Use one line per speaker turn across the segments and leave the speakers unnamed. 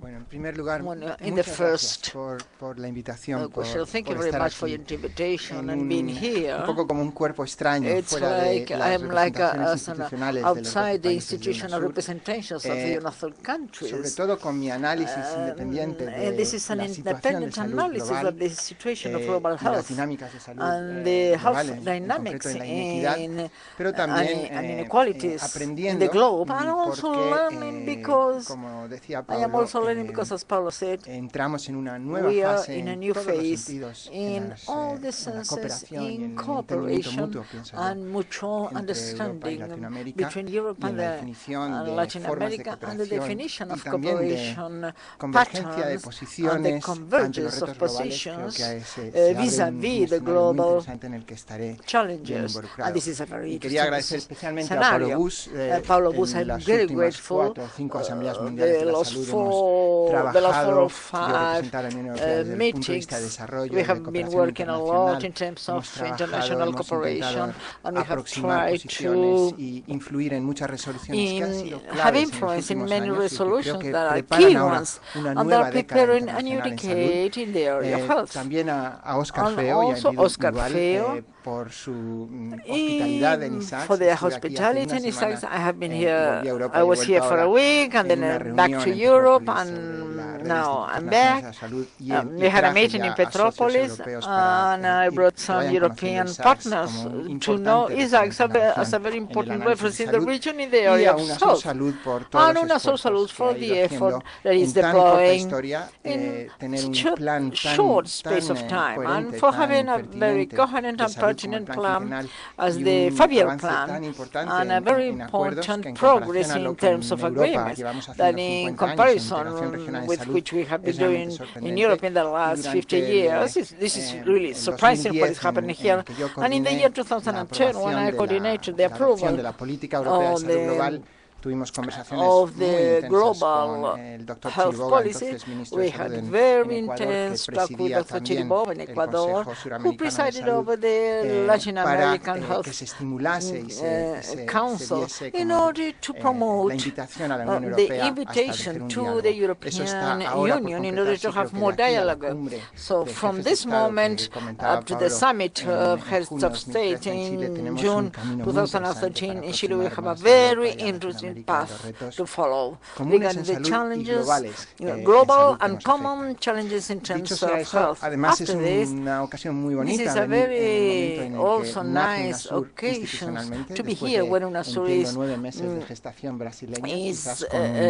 Bueno, en primer lugar,
in the
muchas
first
gracias por la invitación, por
thank you very
estar
much for
aquí
your invitation
en
and being
un
here.
poco como un cuerpo extraño
It's
fuera de
like
las
I'm like
representaciones
as an
institucionales de los 12
outside the
países de
institutional
UNASUR,
representations of the UNASUR
sobre
countries.
todo con mi análisis independiente
And this
de
is an
la situación de
independent
salud
analysis
global
of the situation of global
y las
health
dinámicas de salud
and the
global,
health
en concreto
dynamics
en la inequidad, pero
and
también
inequalities in the
aprendiendo
globe, and also learning
porque,
because
como decía
I am
Pablo,
also learning because, as Paulo said,
entramos en una nueva
we are
fase
in a
en
new
todos los
phase
sentidos,
in all the
en la
senses,
cooperación y
in
en el entendimiento
cooperation
mutuo, pienso yo,
and mutual
entre Europa y
understanding
Latinoamérica,
between Europe
y en
and
la definición de
Latin
formas de
America and the
cooperación
definition
y
of
también de
cooperation
convergencia de
patterns and the
posiciones ante los
convergence of
retos globales. Creo
positions
que se abre un
vis-à-vis the
escenario muy
global
interesante en el que estaré bien
challenges. And
involucrado.
this is a very
Y quería
interesting
agradecer especialmente a Paulo
scenario.
Bush
Paulo Bush,
en
I'm
las
very
últimas
grateful.
4 o 5 asambleas mundiales de la salud hemos
The last 4 or
trabajado, yo
5
represento a la Unión Europea desde el punto de vista de
meetings.
desarrollo
We
y de
have been
cooperación
working a lot
internacional.
in terms
Hemos
of
trabajado,
international
hemos intentado
cooperation, and we have
aproximar
tried
posiciones
to
y influir en muchas resoluciones que han sido
have
claves en los
influence in
últimos
many
años y que creo
resolutions
que
that are
preparan
key
ahora
ones,
una
and they are
nueva década
preparing a new
internacional en salud.
decade in the area of health.
También a Oscar
And
Feo y a
also
Lidu
Oscar
Duval
Feo,
por su hospitalidad en ISACS.
for their
Estuve aquí hace
hospitality
una
in
semana,
ISACS. I have been
volví a
here,
Europa
I
y he
was here
vuelto
for a
ahora
week and
en una
then back
reunión
to
en
Europe,
Petrópolis sobre la
and
Red
now I'm
Internacional
back.
de la Salud y
We had a
traje
meeting
ya
in
a socios
Petropolis,
europeos para
and I brought
que
some
vayan conociendo
European
ISACS
partners
como un
to know
importante
ISACS
referente en la
as a
región
very
en el
important
análisis de
reference in the
salud
region in the
y
area
a
of
UNASUR
health.
Salud por todos
And
los
UNASUR Salud
esfuerzos que
for
ha ido
the effort
haciendo
that is
en tan corta
deploying
historia,
in
tener un
such
plan
short
tan
space of time, and
coherente,
for
tan
having a very
pertinente
coherent
de
and
salud como el
pertinent
plan
plan
quinquenal
as
y
the
un
5-year
avance
plan,
tan importante
and a very
en acuerdos que
important
en comparación
progress
a lo
in
que
terms
en
of
Europa
agreements
llevamos
that
haciendo
in
50 años en integración regional
comparison
de
with
salud
which we have been
es realmente
doing in
sorprendente.
Europe in the
Y
last 50
durante
years. This is really
el
surprising what is
2010
happening
en el
here.
que yo
And in the year
coordiné la
2010, when
aprobación
I
de
coordinated the
la adopción
approval
de la política europea de
of
salud global, tuvimos conversaciones
of
muy
the
intensas con
global
el doctor
health
Chiriboga,
policy,
entonces ministro
we
de Salud
had
en
very
Ecuador, que
intense talk with
presidía
Dr.
también
Chiriboga in
el
Ecuador,
Consejo
who
Suramericano de
presided
Salud,
over the Latin
para
American
que
Health
se estimulase y se
Council
diese
in
como
order to
la
promote
invitación a la Unión
the
Europea a establecer
invitation
un
to
diálogo.
the
Eso está
European
ahora por
Union in order
concretarse,
to
creo
have
que de
more
aquí a la
dialogue.
cumbre
So
de
from
jefes de
this
Estado
moment
que comentaba
up to the
Pablo
summit of
en
heads
junio de
of state
2013 en Chile,
in
tenemos un
June
camino muy interesante
2013
para
in Chile, we
aproximar
have a
más a
very
Europa y a
interesting
Latinoamérica de los
path
retos
to follow
comunes
regarding
en
the
salud y
challenges,
globales en
global
salud que
and
nos afectan.
common challenges in
Dicho
terms
sea
of
eso,
health.
además es
After this,
una ocasión muy
this
bonita
is a
venir en el momento
very
en el que
also
nace
nice
UNASUR
occasion
institucionalmente,
to be
después
here
de,
when UNASUR
entiendo,
is
9 meses de gestación brasileña, quizás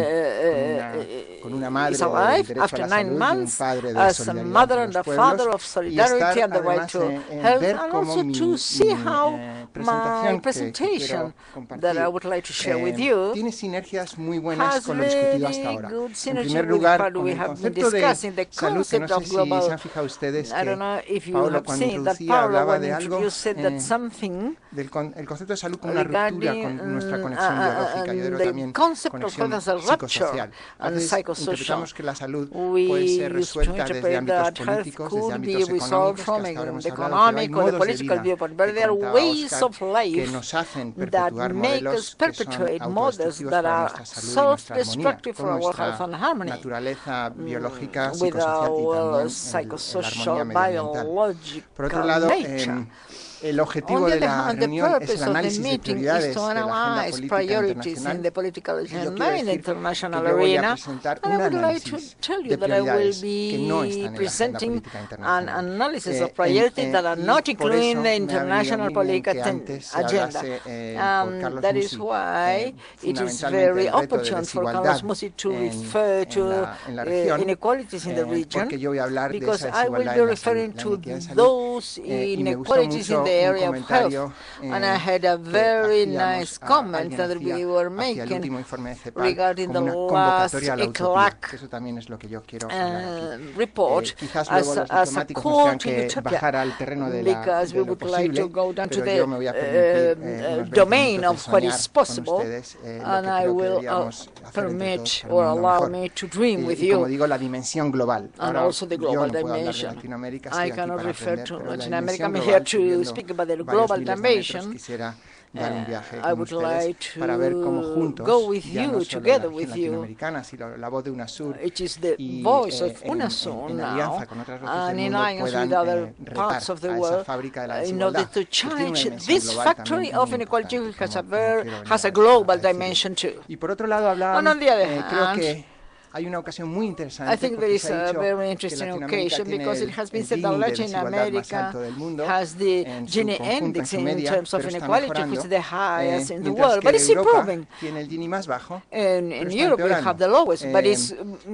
con una
is
madre del
alive
derecho a
after
la
9
salud y un
months
padre de
as a
solidaridad
mother
entre
and
los
a father
pueblos,
of
y estar
solidarity and the right
además
to
en
health,
ver
and
cómo
also to see how my
presentación que
presentation
quiero
that I
compartir
would like to share with you
tiene sinergias muy buenas
has
con lo discutido hasta
very
ahora.
good
En
synergy
primer
with
lugar,
what
con
we
el
have been
concepto de
discussing, the
salud, que no
concept
sé
of
si
global.
se han fijado ustedes
I don't
que
know if you
Paulo,
have
cuando
seen that
introducía,
Paulo,
hablaba
when
de
he
algo
introduced, said that something
el concepto de salud como una ruptura
regarding
con nuestra conexión biológica, yo creo
the
también
concept of
conexión
health as a rupture
psicosocial. A
and
veces
psychosocial.
interpretamos que la salud
We
puede ser
used to
resuelta desde
interpret
ámbitos
that health
políticos, desde
could be
ámbitos
resolved
económicos, que
from
hasta ahora hemos
the
hablado, pero hay
economic or the
modos de
political
vida
viewpoint,
que
but there are
comentaba
ways
Oscar
of
que
life
nos hacen
that
perpetuar
make us
modelos que son
perpetuate models
autodestructivos
that
para
are
nuestra salud y nuestra armonía,
self-destructive for
con
our health
nuestra
and harmony,
naturaleza biológica,
with
psicosocial y
our
también la
psychosocial,
armonía medioambiental. Por otro
biological
lado,
nature.
el
On
objetivo
the
de
other
la
hand, the
reunión es el
purpose of the
análisis de
meeting is
prioridades
to
de la agenda
analyze
política
priorities in
internacional.
the political
Y yo
agenda
quiero
in the
decir que
international
yo voy a
arena,
presentar
and I
un
would like to
análisis
tell you
de
that I will
prioridades que no
be
están en la agenda
presenting
política
an
internacional.
analysis of priorities that are
Y
not
por
included in
eso
the
me ha venido
international
muy bien que
political
antes se
agenda.
hablase por Carlos
That is
Musi,
why it is
fundamentalmente
very
el reto de
opportune for Carlos
desigualdad
Musi to refer to
en la región,
inequalities in the region,
porque yo voy a hablar de
because
esa
I will
desigualdad
be
en la
referring
salud, la
to
inequidad en salud.
those
Y me gustó
inequalities in
mucho
the
un
area of health.
comentario
And I had a
que
very
hacíamos
nice comment
alguien
that
hacía
we were
hacia el
making
último informe de CEPAL
regarding the
como una
last
convocatoria a la utopía,
ECLAC
que eso también es lo que yo quiero hablar aquí.
report
Quizás luego los
as a
diplomáticos nos
call
tengan
to
que
utopia,
bajar al terreno de
because we
lo
would like to
posible,
go down to
pero yo me voy a permitir unos 20
domain
minutos
of
de
what
soñar
is
con
possible,
ustedes, lo
and
que
I
creo que
will
deberíamos hacer entre
permit
todos para
or
un mundo
allow
mejor.
me to dream with
Y como
you,
digo, la dimensión global.
and
Ahora
also the
yo
global
no puedo hablar de
dimension.
Latinoamérica,
I
estoy aquí
cannot
para
refer
aprender,
to
pero la
Latin America.
dimensión
I'm here
global,
to
subiendo
speak about the
varios
global
miles de metros,
dimension.
quisiera dar un viaje
I
con
would
ustedes
like
para ver cómo
to
juntos,
go with
ya no
you,
solo
together
la
with
región
you.
latinoamericana, sino la voz de UNASUR
It is the
y
voice of
en
UNASUR now,
alianza con otras voces
and
del
in
mundo
alliance with
puedan
other
retar
parts of the
a esa
world,
fábrica de la
in order
desigualdad,
to
que tiene una
challenge
dimensión
this
global
factory
también
of
muy
inequality,
importante,
which
como quiero venir
has a
a
global
decirlo.
dimension too.
Y por otro lado hablaba,
And on the other
creo
hand,
que hay una ocasión muy
I
interesante
think there
porque
is
se ha
a
dicho
very
que
interesting
Latinoamérica
occasion
tiene
because it has been
el
said that
Gini de
Latin
desigualdad más
America
alto del mundo
has the
en su
Gini
conjunto, en
index
su
in
media,
terms of
pero está
inequality, which
mejorando,
is the highest in the
mientras
world,
que
but it's
Europa
improving.
tiene el Gini más bajo,
In
pero está
Europe we have
empeorando.
the lowest, but it's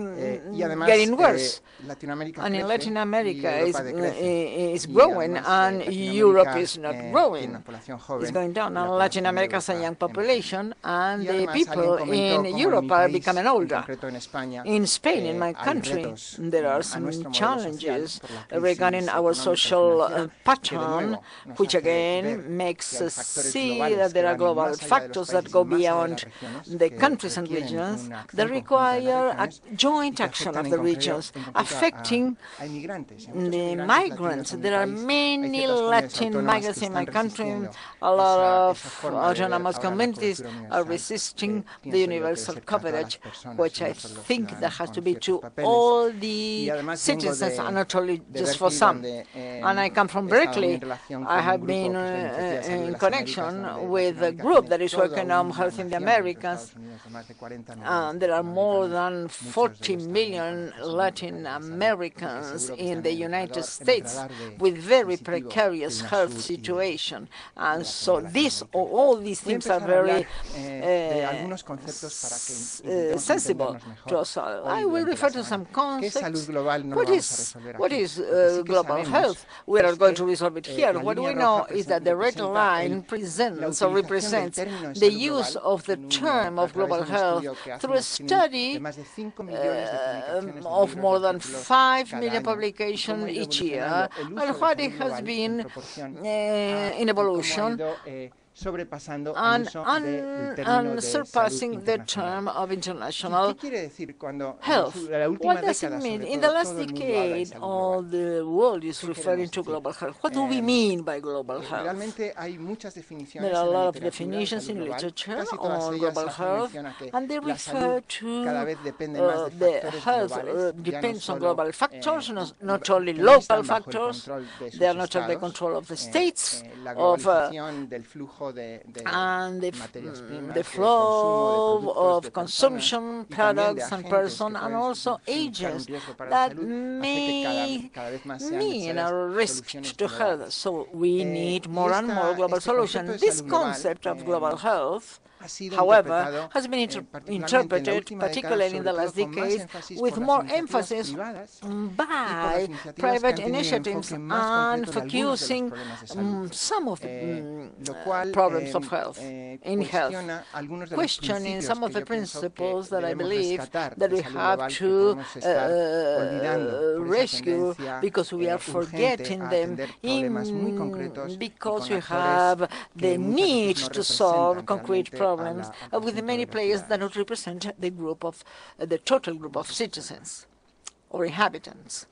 Y además
getting worse.
Latinoamérica
And in
crece
Latin
y
America
Europa decrece.
is
Y
growing,
además,
and
Latinoamérica,
Europe is not
tiene
growing.
una población
It's
joven
going down.
y la
And Latin
población de
America has a
Europa
young population, and
y
the
además
people
alguien comentó
in
cómo en
Europe
mi
are
país,
becoming
en
older.
concreto en España,
In Spain, in my
hay
country,
retos
there are
a
some
nuestro modelo
challenges
social por la crisis
regarding our
económica y
social
financiera, que de
pattern,
nuevo nos
which
hace ver
again makes
que hay
us
factores
see
globales
that
que
there are
van
global
más allá de los
factors that
países y
go
más allá de las
beyond
regiones,
the
que
countries and
requieren
regions
una
that
acción conjunta de las
require a
regiones
joint
y que
action
afectan
of
en
the regions,
concreto
affecting
a inmigrantes. Y a muchos
the
inmigrantes
migrants.
latinos en mi
There are
país. Hay
many
ciertas comunidades
Latin
autónomas que
migrants in my
están
country.
resistiendo
A lot
esa
of
forma de ver
autonomous
ahora la
communities
cobertura
are
universal,
resisting
que
the
pienso yo debe
universal
ser para todas las
coverage,
personas
which
y
I
no solo los
think that
ciudadanos
has to
con
be
ciertos
to
papeles.
all
Y
the
además vengo
citizens and not only
de
just for
Berkeley,
some.
donde
And I come from
he estado muy
Berkeley.
en relación
I
con un
have
grupo
been
que es la Iniciativa de Salud de
in
las Américas,
connection
donde
with a
Latinoamérica
group
tiene
that is
toda
working on
una
health in the
nación dentro de
Americas.
Estados Unidos de más de 40 millones
And
de
there are more than
latinoamericanos, muchos de
40
ellos también con
million
acceso muy
Latin
precario a la salud, y que
Americans
seguro que
in
están
the
en el
United
radar
States
de
with very
sensitivo de
precarious health
UNASUR y
situation.
de
And
la
so
comunidad
this,
latinoamericana.
all these
Voy a
things are
empezar a
very
hablar de algunos conceptos para que intentemos
sensible
entendernos
to
mejor
us all.
hoy
I will
durante
refer
la
to some
semana. ¿Qué es salud
concepts.
global? No lo vamos a resolver
What
aquí.
is
Lo que sí que
global
sabemos
health? We are
es
going
que
to resolve it here.
la
What
línea
we know
roja
is that the red
representa
line
la
presents or
utilización del
represents
término de
the
salud
use
global
of the
en
term
a
of
través
global
de un
health
estudio que hace
through a
un screening de
study
más de 5 millones de publicaciones de
of
libros
more
y
than
artículos
5
cada
million
año, y cómo
publications
ha ido
each year,
evolucionando el uso
and
de
what
salud
it has
global en
been
proporción
in
y cómo ha
evolution
ido sobrepasando al
and,
uso
and,
del término
and
de salud
surpassing the
internacional.
term of
¿Qué
international
quiere decir cuando
health?
en la última
What does it
década,
mean?
sobre
In the
todo,
last
todo el mundo habla de
decade,
salud
all
global?
the world is
¿Qué
referring
queremos
to
decir?
global health. What do we mean by global health?
Realmente hay muchas definiciones
There are a
en la
lot of
literatura de
definitions
salud
in
global.
literature
Casi todas
on
ellas
global
hacen
health,
mención a que
and they
la salud
refer
cada
to
vez depende más de
the
factores
health
globales, ya no
depends on
solo
global factors, not
que
only
no
local
están bajo el
factors.
control de
They are
sus
not under the
estados.
control of the states,
La
of
globalización del flujo de
and
materias primas,
the
de
flow
consumo, de productos,
of
de personas,
consumption,
y también de
products and
agentes
person,
que
and
pueden
also
significar un
agents
riesgo para la
that
salud, hace
may
que cada vez más sean
mean a
necesarias
risk
soluciones
to health.
globales.
So we need more and more global
este concepto
solutions.
de
This
salud global,
concept of global health,
ha sido
however,
interpretado,
has been
particularmente
interpreted,
en la última década,
particularly in the
sobre
last
todo con más
decade,
énfasis
with
por las
more
iniciativas
emphasis
privadas y por las
by
iniciativas que
private
han tenido un
initiatives
enfoque más
and
concreto de algunos de los
focusing
problemas de salud,
some of the
lo cual
problems of health in health,
cuestiona algunos de los
questioning
principios
some of
que
the
yo pienso que
principles that I
debemos
believe
rescatar
that
de
we
salud
have
global, que
to
podemos estar olvidando por esa
rescue
tendencia
because we are
urgente
forgetting
a
them
atender problemas muy concretos y
because
con
we
actores
have
que
the
muchas veces
need
no
to solve
representan
concrete
realmente
problems
al
with
conjunto
many
de los
players that
ciudadanos.
don't represent the group of the total group of citizens or inhabitants.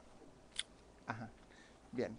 Ajá. Bien.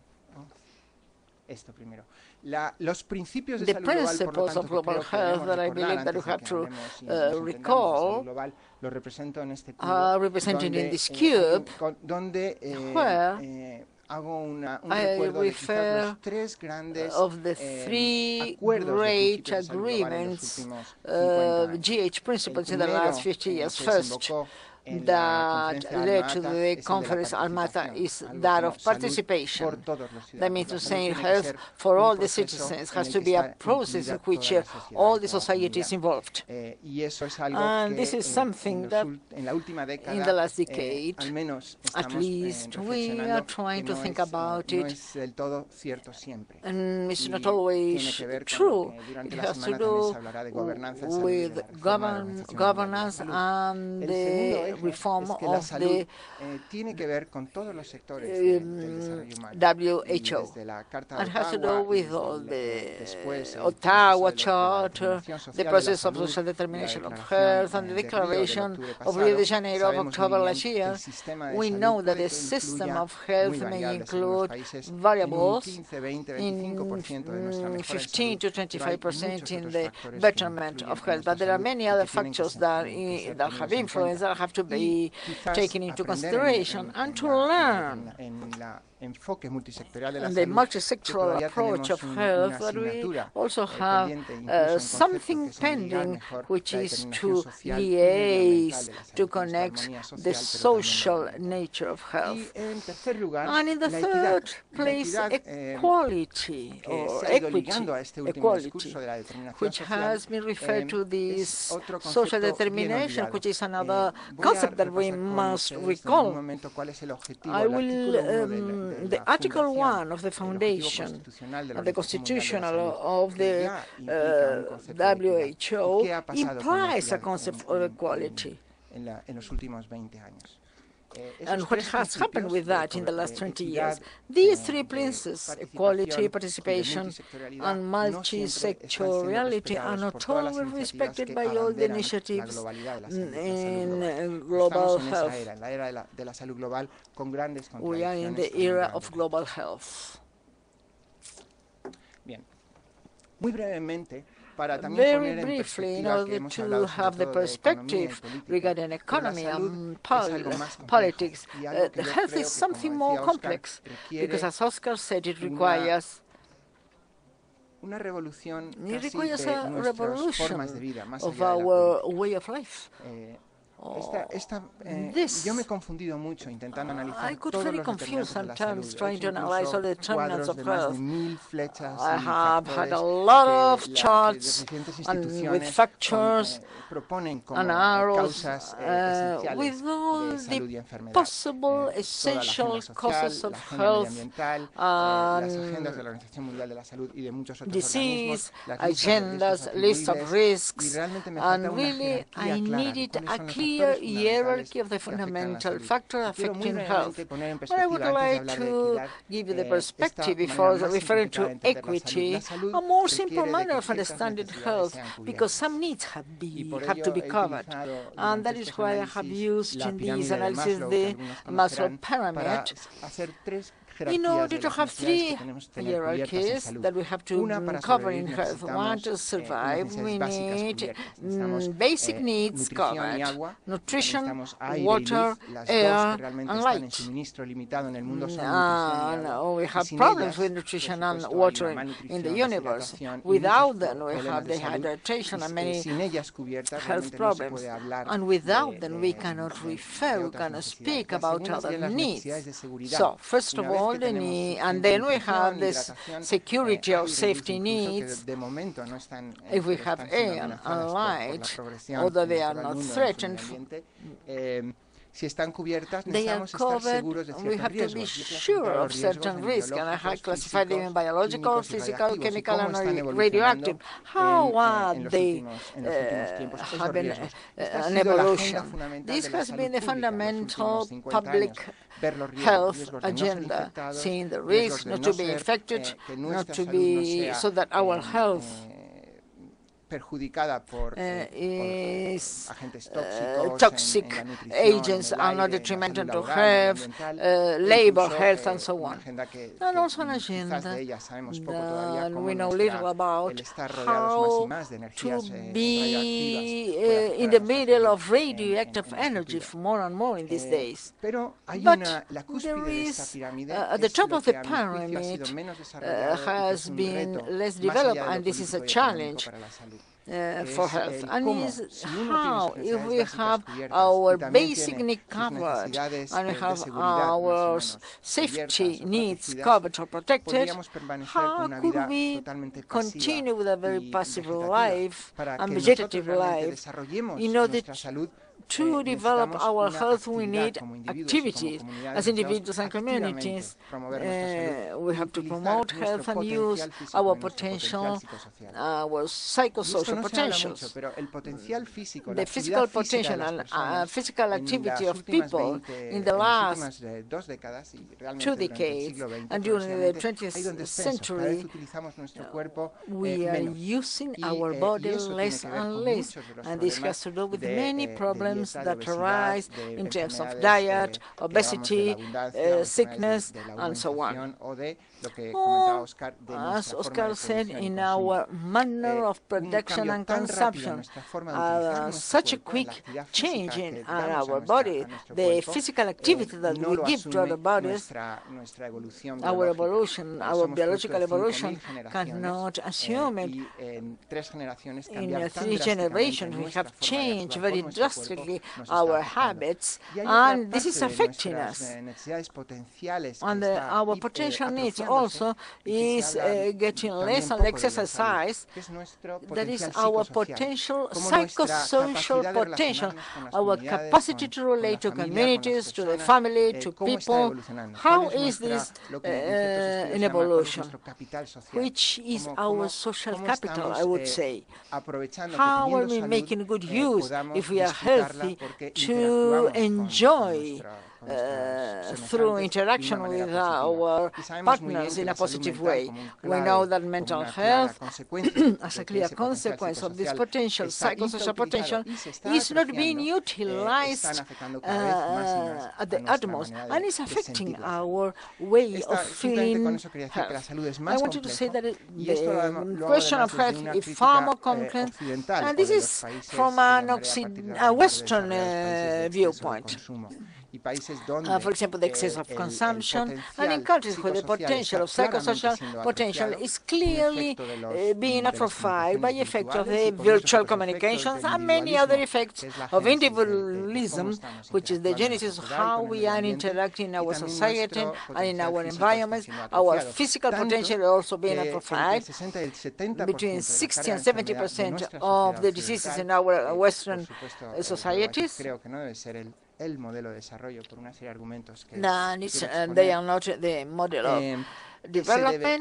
Esto primero. Los principios de
The
salud global, por lo
principles
tanto,
of
que
global
creo que
health
debemos
that I
recordar
believe that we
antes de
have
que
to
hablemos y nos entendamos de
recall
salud global, lo represento en este cubo,
are represented in this cube,
donde
where
hago un
I
recuerdo de quizás
refer
los tres grandes
of the three
acuerdos de
great
principios de salud global en los
agreements,
últimos 50 años.
GH principles in the
primero,
last 50 years.
que
First,
desembocó en la
that
conferencia
led to
Alma-Ata
the
es el de la
conference Alma-Ata
participación,
is
algo
that
como
of
salud
participation.
por todos los
That means
ciudadanos.
to
La
say
salud tiene que
health
ser
for
un
all the
proceso
citizens
en
has
el
to
que
be a
está
process in
incluida
which
toda la sociedad
all
y
the
toda la
society is
comunidad.
involved.
Y eso es algo
And
que
this is something that
en la última década,
in the last decade,
al menos
at
estamos
least we are
reflexionando
trying
que
to
no
think
es,
about
no
it,
es del todo cierto siempre.
and it's not
Y tiene
always
que ver con
true.
lo que durante
It
la
has to
semana también se
do
hablará de gobernanza en salud y de
with
la reforma de la Organización Mundial de la
governance
Salud.
and
El segundo
the reform
es que la
of
salud
the
tiene que ver con todos los sectores del desarrollo humano.
WHO.
Desde la Carta
And
de
has to do
Ottawa,
with
desde
all
el,
the
después el
Ottawa
proceso de la
Charter,
determinación social
the
de la
process of
salud,
social
la
determination of
declaración
health, and the
de Río del
declaration
octubre
of Rio de
pasado.
Janeiro of
Sabemos muy
October
bien
last
que
year.
el sistema de
We
salud
know that
puede
the
que
system
influya
of health
muy
may
variable según los
include
países en un
variables
15, 20, 25% de nuestra mejora en
15
salud,
to
pero hay
25%
muchos
in
otros
the
factores que
betterment
influyen
of
en
health.
nuestra
But there are
salud
many
y
other
que tienen
factors
que
that
ser
that have
tenidos en
influence
cuenta.
that have to
Y
be
quizás
taken into
aprender
consideration and to learn
en la enfoque multisectorial de la
and the
salud, que
multisectoral
todavía
approach
tenemos
of
una
health, that we
asignatura
also have
pendiente, incluso en concepto,
something
que es en ligar
pending,
mejor
which
la
is
determinación
to
social y medioambiental
liaise,
de la salud,
to
con esta
connect
armonía
the
social, pero también
social
medioambiental.
nature of
Y
health.
en tercer lugar,
And in the
la equidad.
third
La
place,
equidad
equality
que
or
se ha ido
equity,
ligando a este último discurso
equality,
de la determinación
which
social,
has been referred to
es
this
otro
social
concepto bien
determination,
olvidado.
which is another
Voy a
concept that we
repasar con
must
ustedes en un
recall.
momento cuál es el objetivo,
I
el
will,
artículo 1 de
the
la
Article
fundación,
1 of the
el objetivo
foundation,
constitucional de la
the
Organización Mundial de la
constitutional
Salud,
of
que
the
ya implica un concepto de equidad. ¿Y
WHO
qué ha pasado con la
implies a
equidad
concept of equality.
en los últimos 20 años?
And what has happened with that in the last 20 years?
Equidad,
These three principles,
participación
equality,
y de
participation,
multisectorialidad,
and
no siempre están siendo
multisectoriality, are
respetados
not
por todas las
always
iniciativas
respected
que
by all the
abanderan la
initiatives
globalidad de la salud, la salud
in
global.
global
Estamos en esa
health.
era, en la era de la salud global, con grandes
We are in the
contradicciones.
era of global health.
Bien. Muy brevemente, para también
Very
poner en
briefly, in
perspectiva que
order
hemos
to
hablado
have
sobre
the
todo de economía y
perspective
política,
regarding
pero la
economy
salud
and
es algo más complejo
politics,
y algo que
the
yo
health
creo
is
que,
something
como
more
decía Oscar,
complex,
requiere
because as Oscar said, it
una
requires
una revolución
It
casi
requires
de
a
nuestras
revolution
formas de vida, más
of
allá de la
our
política.
way of life.
Yo me he confundido mucho intentando analizar
I got
todos
very
los
confused
determinantes de la
sometimes
salud.
trying to analyze all the determinants
cuadros
of
de más de
health.
1000 flechas
I
y
have had a
factores
lot
que
of
las
charts
diferentes
and with
instituciones
factors
proponen como
and arrows
causas esenciales
with all
de salud y
the
enfermedad.
possible
Toda la
essential
agenda social,
causes of
la agenda
health,
medioambiental, las agendas de
and
la Organización Mundial de la Salud y de muchos otros
disease,
organismos,
agendas, list of
y
risks,
realmente me falta
and
una
really
jerarquía
I
clara de
needed
cuáles
a
son los
clear
factores fundamentales
hierarchy of the
que afectan la
fundamental
salud.
factor
Y quiero muy
affecting health.
brevemente poner en
But I would
perspectiva,
like
antes de hablar de
to
equidad,
give you the
esta
perspective
manera
before
más
referring
simplificada
to
de entender la salud.
equity,
La salud
a more simple
requiere de
manner
que
of
ciertas
understanding
necesidades
health,
sean cubiertas.
because some needs
Y por
have
ello
to be
he
covered.
utilizado
And that
durante
is
estos
why I have
análisis
used
la
in these
pirámide de
analysis
Maslow, que
the
algunos
Maslow
conocerán, para
pyramid,
hacer tres
in
jerarquías
order
de
to
las
have
necesidades que
three
tenemos que tener cubiertas en
hierarchies
salud.
that we have to
Una, para
cover in
sobrevivir
health. One, to
necesitamos
survive,
necesidades
we
básicas
need
cubiertas. Necesitamos
basic needs
nutrición y
covered.
agua,
Nutrition,
necesitamos aire y
water,
luz, las dos que
air,
realmente
and
están en
light.
suministro limitado en el mundo son nutrición y agua.
No, we
Y
have
sin
problems
ellas,
with
por
nutrition and
supuesto, hay
water
una
in the
malnutrición,
universe.
deshidratación y
Without
muchos
them, we
problemas
have
de salud.
dehydration and many
Sin ellas cubiertas
health
realmente no se
problems.
puede hablar
And without them, we
de
cannot
otras
refer, we cannot
necesidades.
speak
La
about
segunda
other
serían las
needs.
necesidades de seguridad.
So, first
Una
of
vez
all,
que
the
tenemos
need, and
suficiente
then we
nutrición,
have this
hidratación,
security
aire
of
y luz
safety
incluso, que
needs.
de momento no están,
If we
pero
have
están siendo
air
amenazadas
and
por la
light,
progresión
although
de
they are
nuestro
not
mundo en su
threatened,
medio ambiente, si están cubiertas,
they are
necesitamos estar
covered.
seguros de
We
ciertos
have to be
riesgos. Yo he
sure
clasificado
of
los riesgos
certain
en
risks, and I
biológicos,
have classified them in
físicos,
biological,
químicos y
physical,
radiactivos, y
chemical,
cómo
and
están evolucionando
radioactive. How are
en los
they
últimos tiempos esos
have been
riesgos. Esta ha
an
sido la agenda
evolution?
fundamental
This
de la
has
salud
been the
pública en los
fundamental
últimos 50
public
años. Ver los
health
riesgos de no ser
agenda,
infectados,
seeing the
riesgos
risks
de
not
no
to be
ser,
infected,
que
not
nuestra
to
salud no
be,
sea
so that our health
perjudicada por
is
agentes tóxicos
toxic
en la nutrición,
agents
en el
are
aire,
not
en la
detrimental
salud
to
laboral,
health,
medioambiental,
labor
incluso,
health, and so
una
on.
agenda que
And also an
quizás de
agenda
ella sabemos poco todavía,
that
como
we know little about
el estar rodeados más y más de
how
energías
to
radioactivas
be
puede afectar
in
a
the
nuestra
middle
salud
of radioactive
en el
energy
futuro.
more and more in these days.
Pero hay
But
la cúspide
there
de esta
is,
pirámide
at the
es
top
lo
of
que
the
a mi juicio ha
pyramid
sido menos desarrollado y que
has
es un
been
reto
less
más
developed,
allá de lo
and this is a
político y económico
challenge
para la salud.
for
Es
health.
el
And
cómo,
is
si uno tiene
how,
sus
if
necesidades
we
básicas
have
cubiertas
our
y también
basic
tiene
need
sus
covered,
necesidades
and we
de
have
seguridad más o
our
menos
safety
cubiertas o
needs
protegidas,
covered or protected,
podríamos permanecer con
how
una
could
vida
we
totalmente
continue
pasiva
with a very
y
passive
vegetativa.
life
Para
and
que nosotros
vegetative
realmente
life
desarrollemos
in order
nuestra salud,
to develop our health, we need activities as individuals and communities. We have to promote health and use our potential, our psychosocial potentials. The physical potential and physical activity of people in the last 2 decades and during the 20th century, we are using our body less and less, and this has to do with many problems that arise in terms of diet, obesity, sickness, and so on. Or, as Oscar said, in our manner of production and consumption, such a quick change in our body, the physical activity that we give to our bodies, our evolution, our biological evolution cannot assume it. In 3 generations, we have changed very drastically our habits, and this is affecting us. And our potential needs also is getting less and less exercise. That is our potential, psychosocial potential, our capacity to relate to communities, to the family, to people. How is this in evolution? Which is our social capital, I would say? How are we making good use, if we are healthy, to enjoy through interaction with our partners in a positive way? We know that mental health, as a clear consequence of this potential, psychosocial potential, is not being utilized at the utmost, and is affecting our way of feeling health. I wanted to say that the question of health is far more complex, and this is from a Western viewpoint. For example, the excess of consumption, and in countries where the potential of psychosocial potential is clearly being atrophied by effect of the virtual communications and many other effects of individualism, which is the genesis of how we are interacting in our society and in our environments. Our physical potential is also being atrophied. Between 60 and 70% of the diseases in our Western societies, they are not the model of development.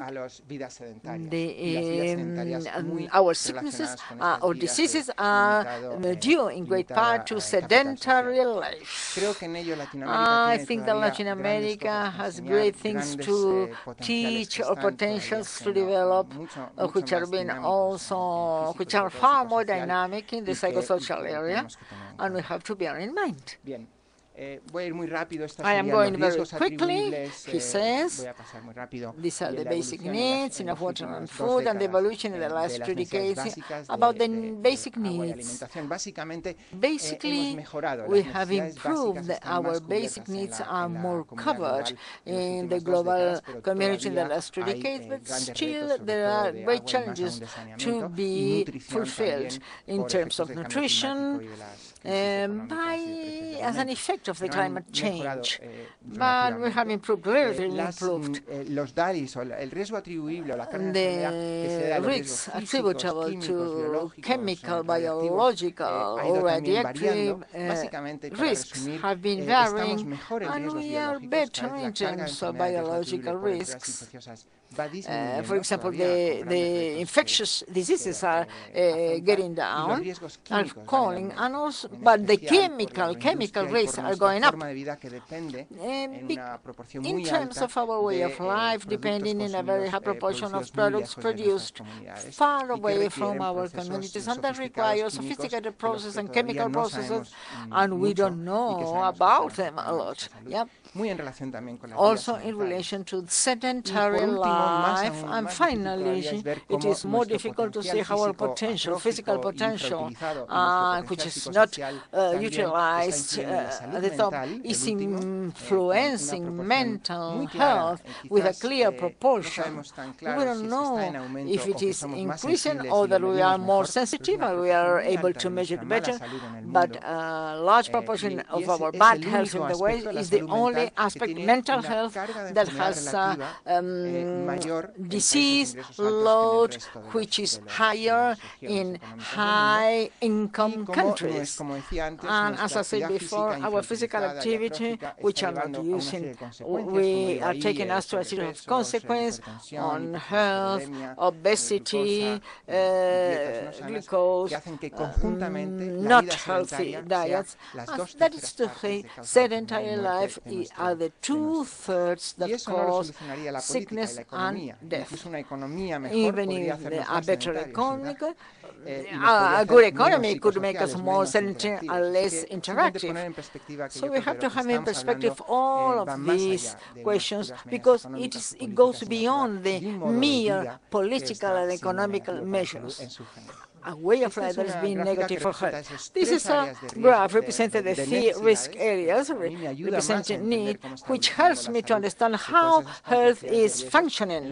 Our sicknesses or diseases are due in great part to sedentary life. I think that Latin America has great things to teach or potentials to develop, which are far more dynamic in the psychosocial area, and we have to bear in mind. I am going very quickly. He says these are the basic needs, enough water and food, and the evolution in the last 2 decades about the basic needs. Basically, we have improved. Our basic needs are more covered in the global community in the last 2 decades, but still there are great challenges to be fulfilled in terms of nutrition, as an effect of the climate change. But we have improved, relatively improved. The risks attributable to chemical, biological, or radioactive risks have been varying, and we are better in terms of biological risks. For example, the infectious diseases are getting down, are falling, and also, but the chemical risks are going up. In terms of our way of life, depending in a very high proportion of products produced far away from our communities, and that requires sophisticated processes and chemical processes, and we don't know about them a lot. Yep. Also in relation to sedentary life, and finally, it is more difficult to see how our potential, physical potential, which is not utilized at the top, is influencing mental health with a clear proportion. We don't know if it is increasing or that we are more sensitive and we are able to measure it better, but a large proportion of our bad health in the West is the only aspect, mental health, that has disease load which is higher in high-income countries. And as I said before, our physical activity, which are not using, we are taking us to a series of consequences on health, obesity, glucose, not healthy diets. That is to say, sedentary life are the 2/3 that cause sickness and death. Even if a better economy, a good economy could make us more sedentary and less interactive. So we have to have in perspective all of these questions, because it goes beyond the mere political and economical measures. A way of life that has been negative for health. This is a graph representing the 3 risk areas, representing need, which helps me to understand how health is functioning,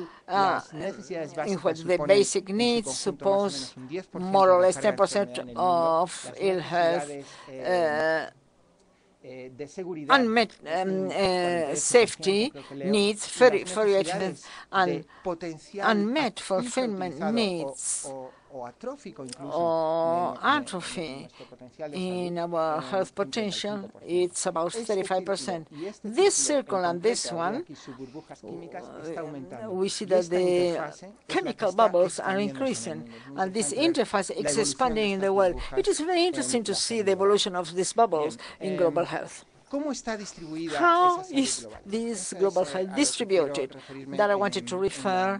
in which the basic needs suppose more or less 10% of ill health, unmet safety needs, 48%, and unmet fulfillment needs, or atrophy in our health potential, it's about 35%. This circle and this one, we see that the chemical bubbles are increasing, and this interface is expanding in the world. It is very interesting to see the evolution of these bubbles in global health. How is this global health distributed? That I wanted to refer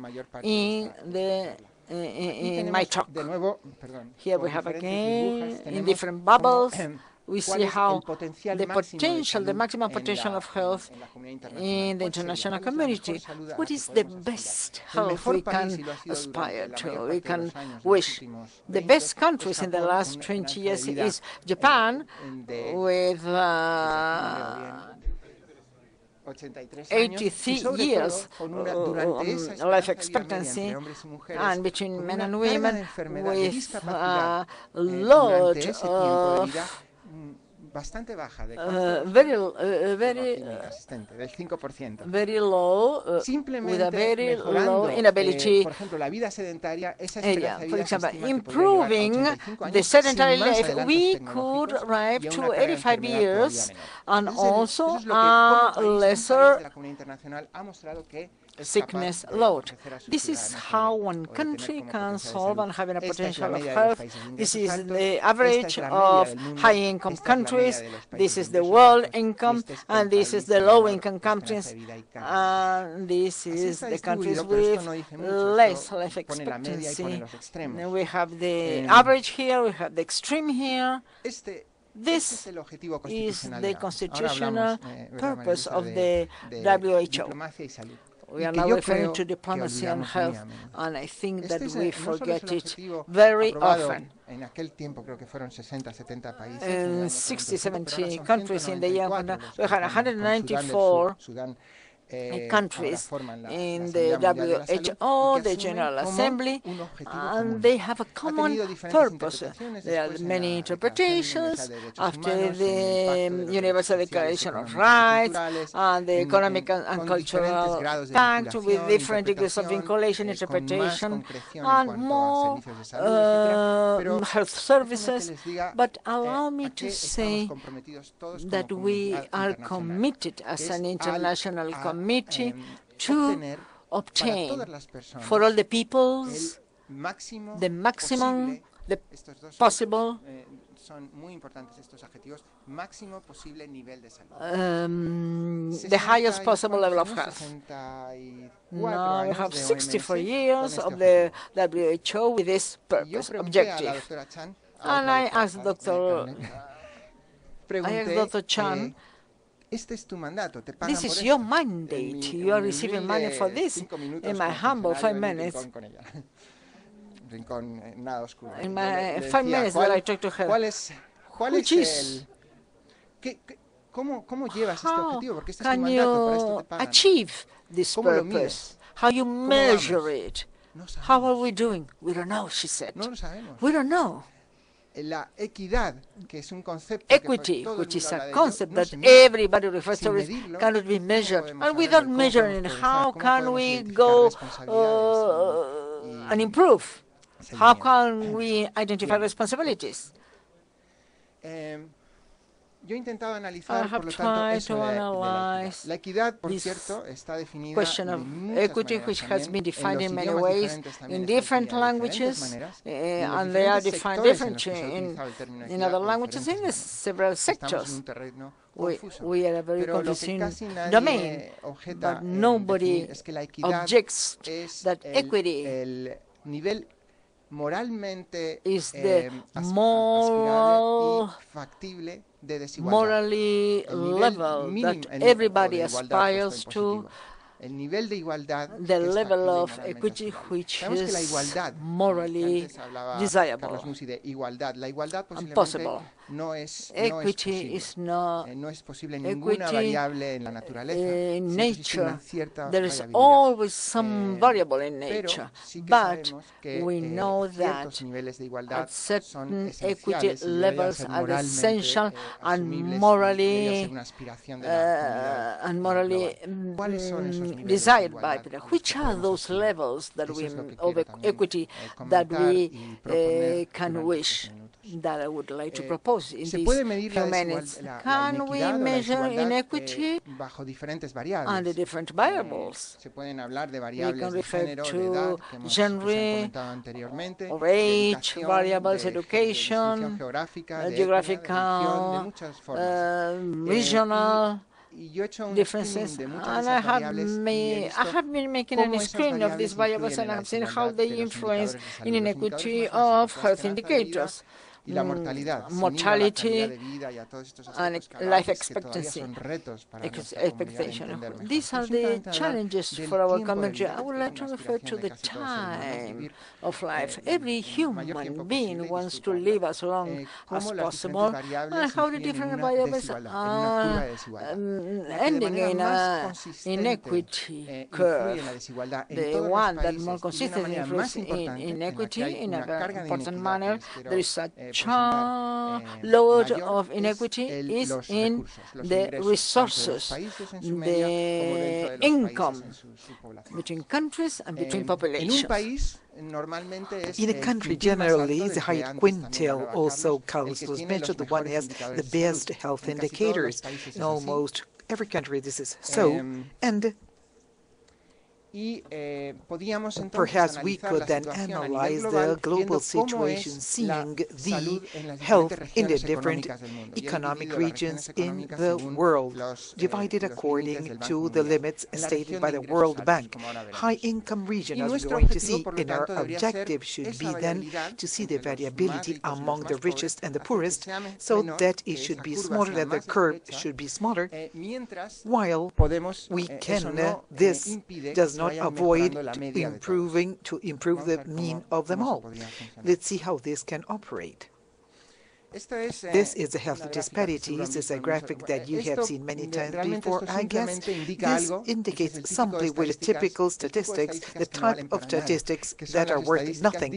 in my talk. Here we have again, in different bubbles, we see how the potential, the maximum potential of health in the international community. What is the best health we can aspire to, we can wish? The best countries in the last 20 years is Japan, with 83 years life expectancy, and between men and women, with a lot of very low, with a very low inability area. For example, improving the sedentary life, we could arrive to 85 years, and also a lesser sickness load. This is how one country can solve and having a potential of health. This is the average of high-income countries, this is the world income, and this is the low-income countries, and this is the countries with less life expectancy. We have the average here, we have the extreme here. This is the constitutional purpose of the WHO. We are now referring to diplomacy and health, and I think that we forget it very often. In 60, 70 countries in the year, we had 194 countries in the WHO, the General Assembly, and they have a common purpose. There are many interpretations after the Universal Declaration of Rights and the Economic and Cultural Pact, with different degrees of vinculation, interpretation, and more health services. But allow me to say that we are committed as an international committee to obtain for all the peoples the maximum, the possible, the highest possible level of health. Now we have 64 years of the WHO with this purpose, objective. And I asked Dr. Chan, this is your mandate. You are receiving money for this. In my humble 5 minutes, in my 5 minutes that I talk to her, which is, how can you achieve this purpose? How you measure it? How are we doing? We don't know, she said. We don't know. Equity, which is a concept that everybody refers to, cannot be measured. And without measuring, how can we go and improve? How can we identify responsibilities? I have tried to analyze this question of equity, which has been defined in many ways in different languages, and they are defined differently in other languages in several sectors. We are a very confusing domain, but nobody objects that equity is the morally level that everybody aspires to, the level of equity which is morally desirable and possible. Equity is not equity in nature. There is always some variable in nature, but we know that at certain equity levels are essential and morally desired by people. Which are those levels that of equity that we can wish, that I would like to propose in these few minutes? Can we measure inequity under different variables? We can refer to gender, or age, variables, education, geographical, regional differences, and I have been making a screen of these variables, and I have seen how they influence in inequity of health indicators. Mortality and life expectancy. These are the challenges for our community. I would like to refer to the time of life. Every human being wants to live as long as possible, and how the different variables are ending in an inequity curve. The one that more consistently influences inequity in a very important manner, there is a load of inequity is in the resources, the income between countries and between populations.
In a country, generally, the height quintile also counts. Was mentioned, the one has the best health indicators. In almost every country, this is so. And perhaps we could then analyze the global situation, seeing the health in the different economic regions in the world, divided according to the limits stated by the World Bank. High-income region, as we're going to see, in our objective should be then to see the variability among the richest and the poorest, so that it should be smaller, that the curve should be smaller, while we can, this does not avoid to improve the mean of them all. Let's see how this can operate. This is the health disparities. This is a graphic that you have seen many times before, I guess. This indicates simply with typical statistics, the type of statistics that are worth nothing.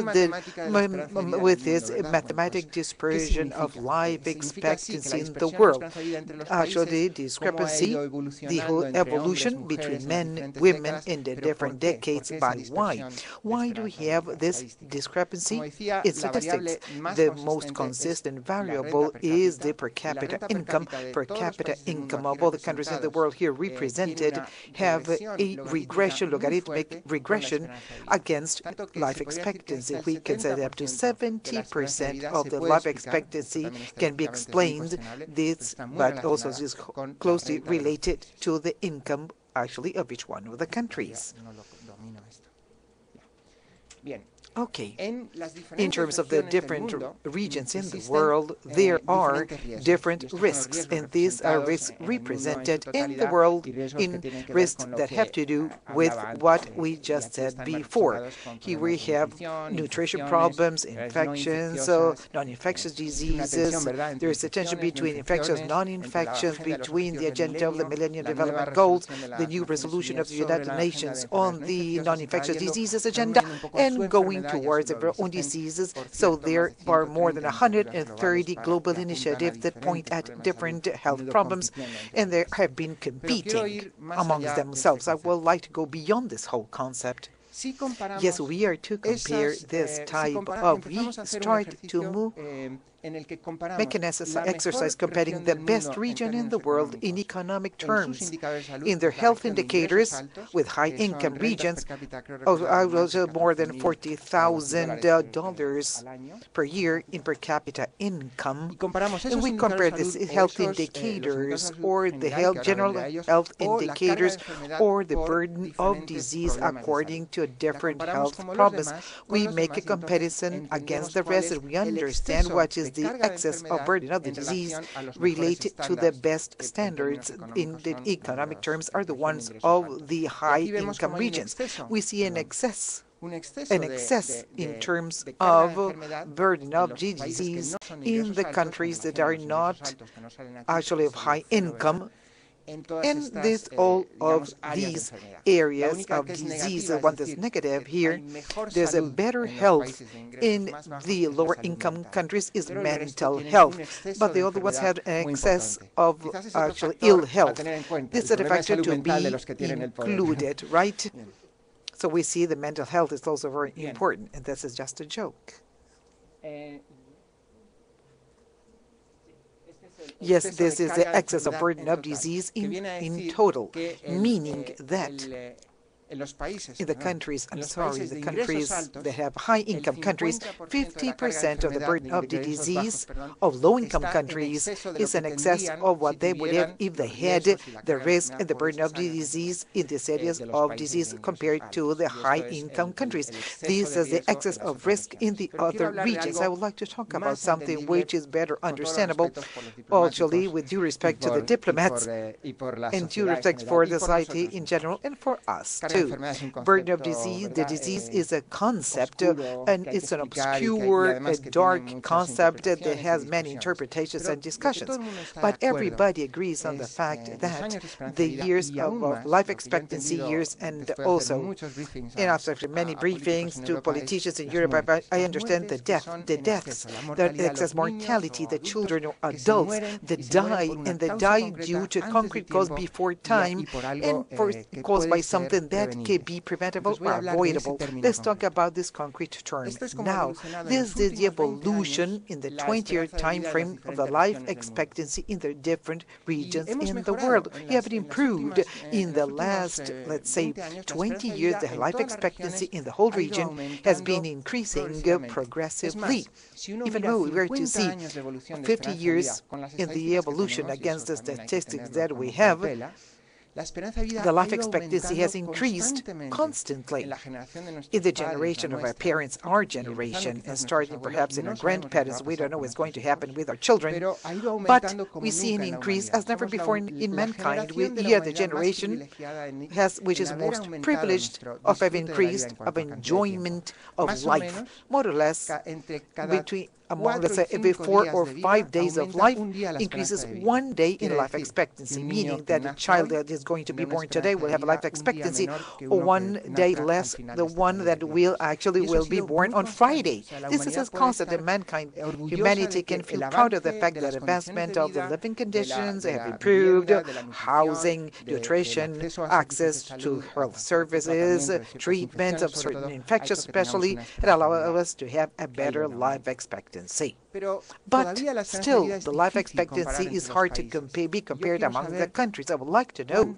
With this mathematic dispersion of life expectancy in the world. Actually, discrepancy, the whole evolution between men, women in the different decades. But why? Why do we have this discrepancy in statistics? The most consistent variable is the per capita income. Per capita income of all the countries in the world here represented have a regression, logarithmic regression against life expectancy. We can say that up to 70% of the life expectancy can be explained, but also is closely related to the income actually of each one of the countries. Okay. In terms of the different regions in the world, there are different risks, and these are risks represented in the world in risks that have to do with what we just said before. Here we have nutrition problems, infections, non-infectious diseases. There is a tension between infectious and non-infections, between the agenda of the Millennium Development Goals, the new resolution of the United Nations on the non-infectious diseases agenda, and going working towards their own diseases. So there are more than 130 global initiatives that point at different health problems, and they have been competing amongst themselves. I would like to go beyond this whole concept. Yes, we are to compare this type of, we start to move, make an exercise comparing the best region in the world in economic terms. In their health indicators, with high-income regions, more than $40,000 per year in per capita income. And we compare these health indicators or the general health indicators or the burden of disease according to different health problems. We make a comparison against the rest, and we understand what is the excess of burden of the disease related to the best standards in the economic terms are the ones of the high-income regions. We see an excess in terms of burden of disease in the countries that are not actually of high income. And this, all of these areas of disease, the one that's negative here, there's a better health in the lower income countries is mental health, but the other ones have an excess of actually ill health. This is a factor to be included, right? So we see the mental health is also very important, and this is just a joke. Yes, this is the excess of burden of disease in total, meaning that in the countries, the countries that have high-income countries, 50% of the burden of the disease of low-income countries is in excess of what they would have if they had the risk and the burden of the disease in these areas of disease compared to the high-income countries. This is the excess of risk in the other regions. I would like to talk about something which is better understandable, actually, with due respect to the diplomats and due respect for the society in general and for us, too. Burden of disease, the disease is a concept, and it's an obscure, dark concept that has many interpretations and discussions. But everybody agrees on the fact that the years of life expectancy years, and also, after many briefings to politicians in Europe, I understand the deaths, the excess mortality, the children or adults that die, and that die due to concrete cause before time, and caused by something that can be preventable or avoidable. Let's talk about this concrete term. Now, this is the evolution in the 20-year time frame of the life expectancy in the different regions in the world. We have improved in the last, let's say, 20 years. The life expectancy in the whole region has been increasing progressively. Even though we were to see 50 years in the evolution against the statistics that we have, the life expectancy has increased constantly in the generation of our parents, our generation, and starting perhaps in our grandparents. We don't know what's going to happen with our children, but we see an increase as never before in mankind. Here, the generation which is most privileged of having increased of enjoyment of life, more or less between let's say every 4 or 5 days of life increases 1 day in life expectancy, meaning that a child that is going to be born today will have a life expectancy 1 day less the one that will be born on Friday. This is a concept that mankind, humanity can feel proud of the fact that advancement of the living conditions have improved, housing, nutrition, access to health services, treatment of certain infections especially, and allow us to have a better life expectancy. But still, the life expectancy is hard to be compared among the countries. I would like to know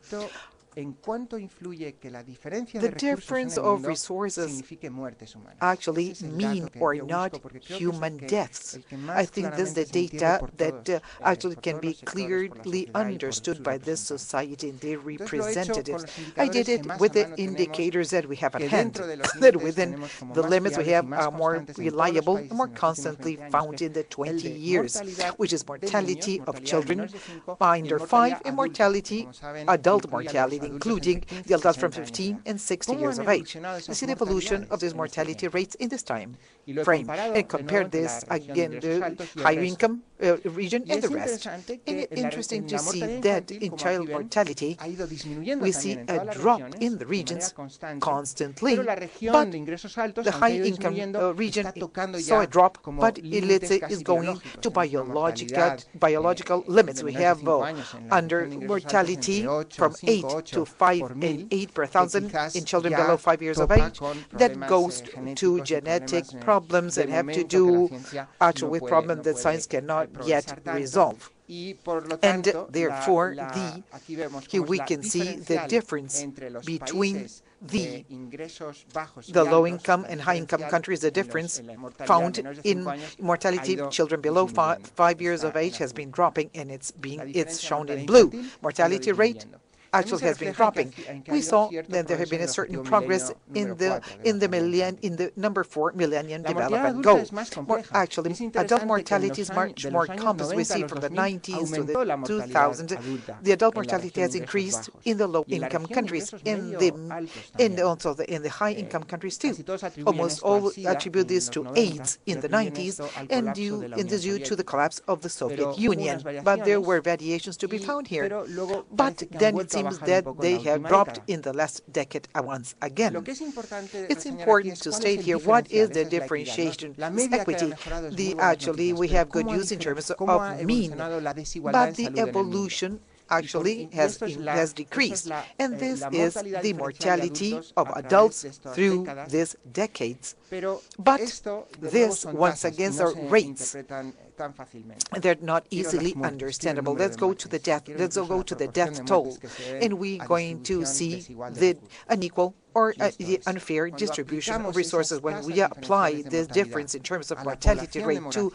the difference of resources actually mean or not human deaths. I think this is the data that actually can be clearly understood by this society and their representatives. I did it with the indicators that we have at hand, that within the limits we have are more reliable and more constantly found in the 20 years, which is mortality of children under 5 and mortality, adult mortality mortality, including the adults from 15 and 60 years of age. You see the evolution of these mortality rates in this time frame, and compare this again the higher income region and the rest. And it's interesting to see that in child mortality, we see a drop in the regions constantly, but the high income region saw a drop, but let's say is going to biological limits. We have under mortality from 8 to 5 and 8 per thousand in children below 5 years of age. That goes to genetic problems that have to do actually with problems that science cannot yet resolve. And therefore, here we can see the difference between the low-income and high-income countries. The difference found in mortality, children below 5 years of age has been dropping, and it's shown in blue. Mortality rate actually has been dropping. We saw that there had been a certain progress in the number 4 Millennium Development Goal. Actually, adult mortality is much more complex. We see from the 90s to the 2000s, the adult mortality has increased in the low-income countries, and also in the high-income countries too. Almost all attribute this to AIDS in the 90s, and this due to the collapse of the Soviet Union. But there were variations to be found here. But then it seems that they have dropped in the last decade once again. It's important to state here what is the differentiation equity. Actually, we have good news in terms of mean, but the evolution actually has decreased, and this is the mortality of adults through these decades. But this, once again, are rates. They're not easily understandable. Let's go to the death toll, and we're going to see the unequal or the unfair distribution of resources. When we apply this difference in terms of mortality rate to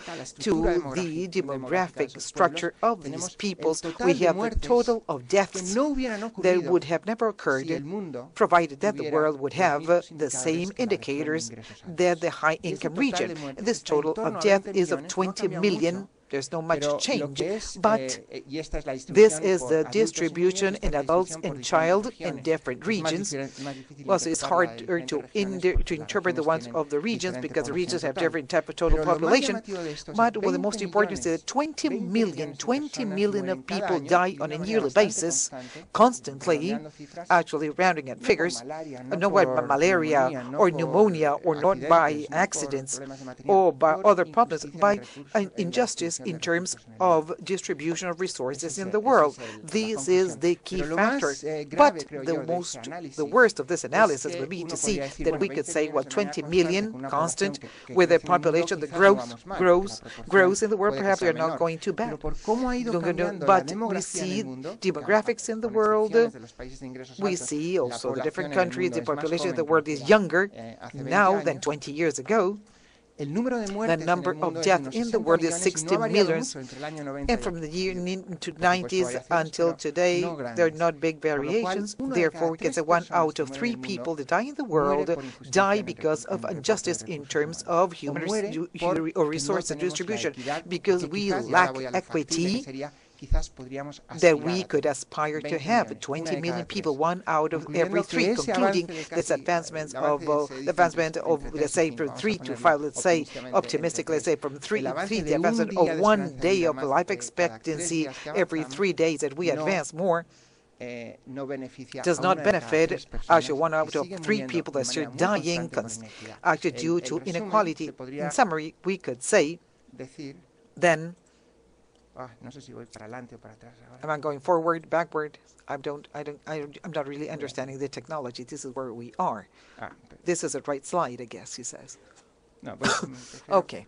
the demographic structure of these peoples, we have a total of deaths that would have never occurred provided that the world would have the same indicators that the high-income region. This total of death is of 20 million. There's no much change, but this is the distribution in adults and child in different regions. Well, so it's hard to interpret the ones of the regions because the regions have different type of total population. But the most important is that 20 million of people die on a yearly basis, constantly, actually rounding at figures, not by malaria or pneumonia or not by accidents or by other problems, by injustice in terms of distribution of resources in the world. This is the key factor. But the worst of this analysis would be to see that we could say, well, 20 million constant with a population that grows in the world. Perhaps we are not going too bad. But we see demographics in the world. We see also the different countries. The population of the world is younger now than 20 years ago. The number of deaths in the world is 60 million, and from the year 90s until today, there are not big variations. Therefore, we can say 1 out of 3 people that die in the world die because of injustice in terms of human or resource distribution, because we lack equity that we could aspire to have. 20 million people, 1 out of every 3, concluding this advancement of, let's say, from 3 to 5, let's say, optimistically, let's say, from 3, the advancement of 1 day of life expectancy every 3 days that we advance more, does not benefit actually 1 out of 3 people that are dying actually due to inequality. In summary, we could say, then, am I going forward, backward? I'm not really understanding the technology. This is where we are. This is a right slide, I guess, he says. Okay.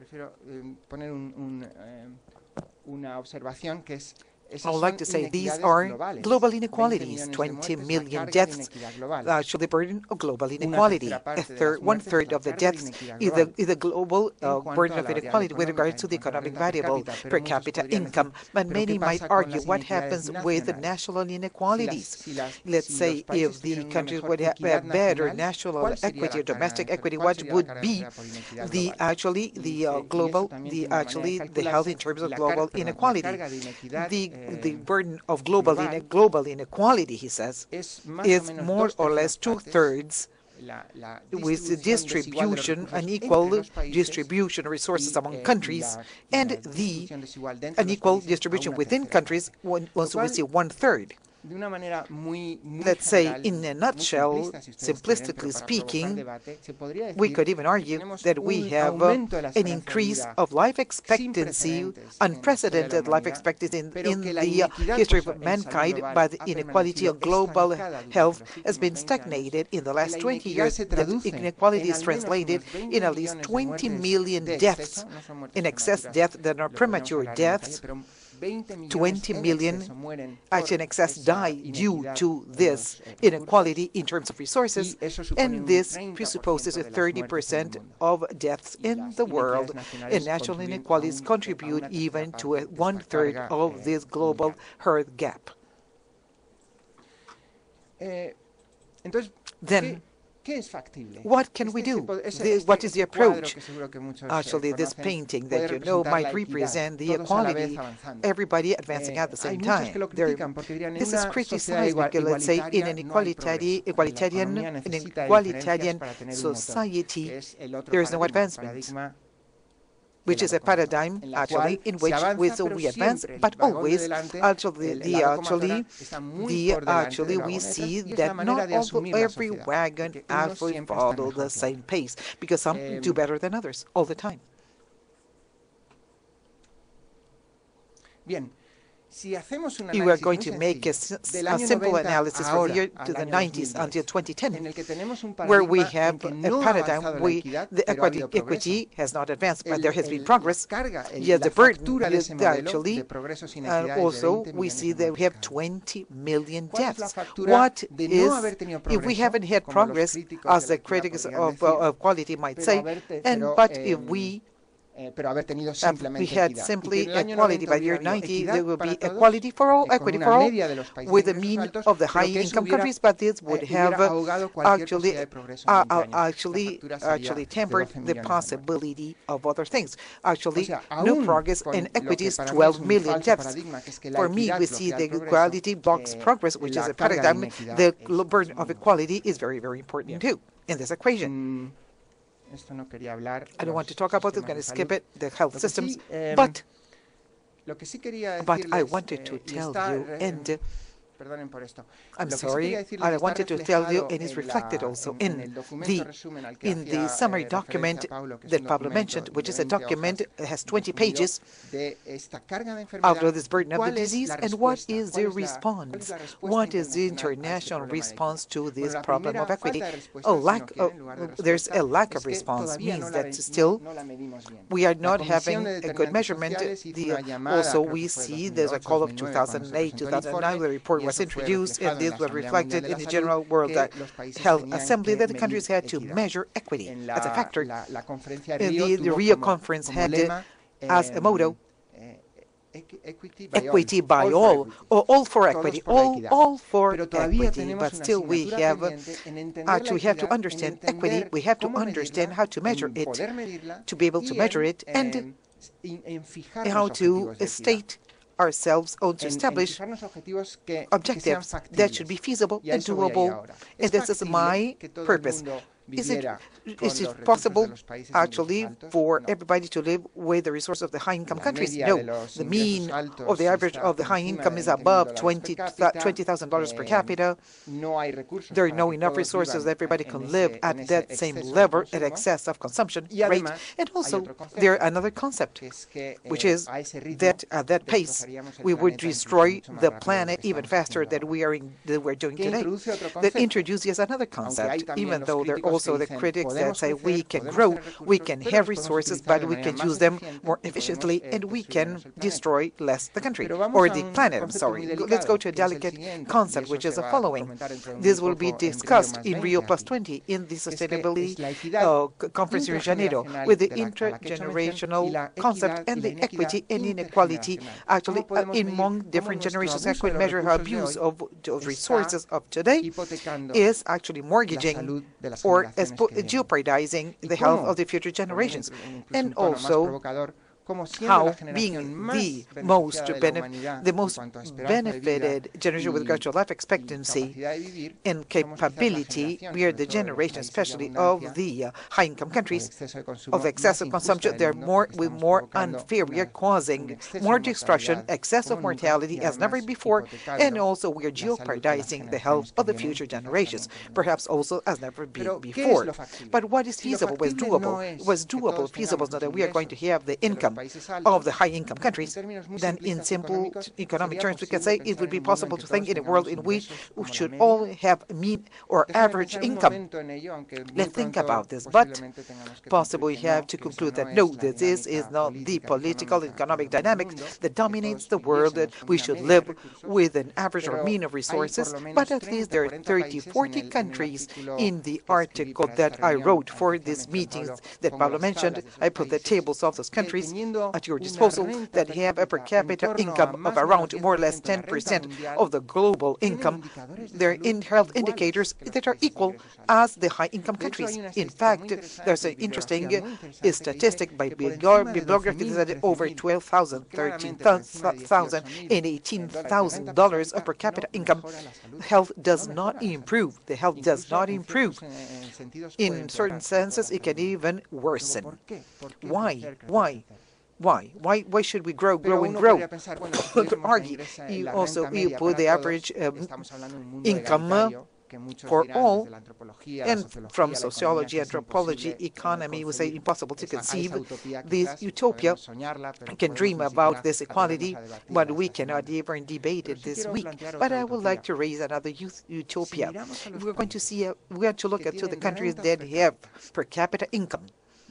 I would like to say these are global inequalities, 20 million deaths show the burden of global inequality. 1/3 of the deaths is the global burden of inequality with regards to the economic variable per capita income. But many might argue what happens with the national inequalities. Let's say if the countries would have better national equity or domestic equity, what would be the health in terms of global inequality? The the burden of global inequality, he says, is more or less 2/3 with the distribution, an equal distribution of resources among countries, and an equal distribution within countries, once we see 1/3. Let's say, in a nutshell, simplistically speaking, we could even argue that we have an increase of life expectancy, unprecedented life expectancy in the history of mankind, but the inequality of global health has been stagnated in the last 20 years. The inequality is translated in at least 20 million deaths, in excess deaths that are premature deaths. 20 million actually in excess die due to this inequality in terms of resources, and this presupposes that 30% of deaths in the world. And national inequalities contribute even to 1/3 of this global health gap. Then, what can we do? What is the approach? Actually, this painting that you know might represent the equality, everybody advancing at the same time. This is criticized because, let's say, in an equalitarian society, there is no advancement, which is a paradigm actually in which we advance, but always actually we see that not every wagon actually follow the same pace, because some do better than others all the time. You are going to make a simple analysis from here to the 90s until 2010, where we have a paradigm where the equity has not advanced, but there has been progress. Yet the burden is actually, also we see that we have 20 million deaths. What is, if we haven't had progress, as the critics of quality might say, but if we had simply equality by the year 90, there will be equality for all, equity for all, with the mean of the high-income countries, but this would have actually tempered the possibility of other things. Actually, no progress and equity is 12 million deaths. For me, we see the equality blocks progress, which is a paradigm. The burden of equality is very, very important too in this equation. I don't want to talk about it, I'm going to skip it, the health systems, but I wanted to tell you, and I'm sorry, I wanted to tell you, and it's reflected also in the summary document that Pablo mentioned, which is a document that has 20 pages out of this burden of the disease, and what is the response? What is the international response to this problem of equity? There's a lack of response, means that still we are not having a good measurement. Also, we see there's a call of 2008, 2009, the report was introduced, and this was reflected in the General World Health Assembly, that the countries had to measure equity as a factor. The Rio conference had as a motto, equity by all, or all for equity, all for equity, but still we have to understand equity, we have to understand how to measure it, to be able to measure it, and how to state ourselves or to establish objectives that should be feasible and doable. And this is my purpose. Is it possible, actually, for everybody to live with the resource of the high-income countries? No. The mean of the average of the high income is above $20,000 per capita. There are no enough resources that everybody can live at that same level in excess of consumption rate. And also, there another concept, which is that at that pace, we would destroy the planet even faster than we're doing today. That introduces another concept, even though there are also the critics that say we can grow, we can have resources, but we can use them more efficiently, and we can destroy less the country, or the planet, I'm sorry. Let's go to a delicate concept, which is the following. This will be discussed in Rio Plus20 in the Sustainability Conference in Rio de Janeiro, with the intergenerational concept and the equity and inequality, actually, among different generations. I could measure how abuse of resources of today is actually mortgaging or jeopardizing the health of the future generations. And also, how being the most benefited generation with regard to life expectancy and capability, we are the generation, especially of the high-income countries, of excessive consumption. They're more unfair. We are causing more destruction, excessive mortality as never before, and also we are jeopardizing the health of the future generations, perhaps also as never before. But what is feasible, was doable, feasible, so that we are going to have the income of the high-income countries, then in simple economic terms, we can say it would be possible to think in a world in which we should all have mean or average income. Let's think about this, but possibly we have to conclude that no, this is not the political and economic dynamic that dominates the world, that we should live with an average or mean of resources, but at least there are 30, 40 countries in the article that I wrote for these meetings that Pablo mentioned. I put the tables of those countries at your disposal that have a per capita income of around more or less 10% of the global income. They're in health indicators that are equal as the high-income countries. In fact, there's an interesting statistic by bibliography that over 12,000, 13,000, and $18,000 of per capita income, health does not improve. The health does not improve. In certain senses, it can even worsen. Why? Why should we grow and grow? To argue, you put the average income for all, and from sociology, anthropology, economy, we say impossible to conceive this utopia. We can dream about this equality, but we cannot even debate it this week. But I would like to raise another utopia. We're going to see, we have to look at the countries that have per capita income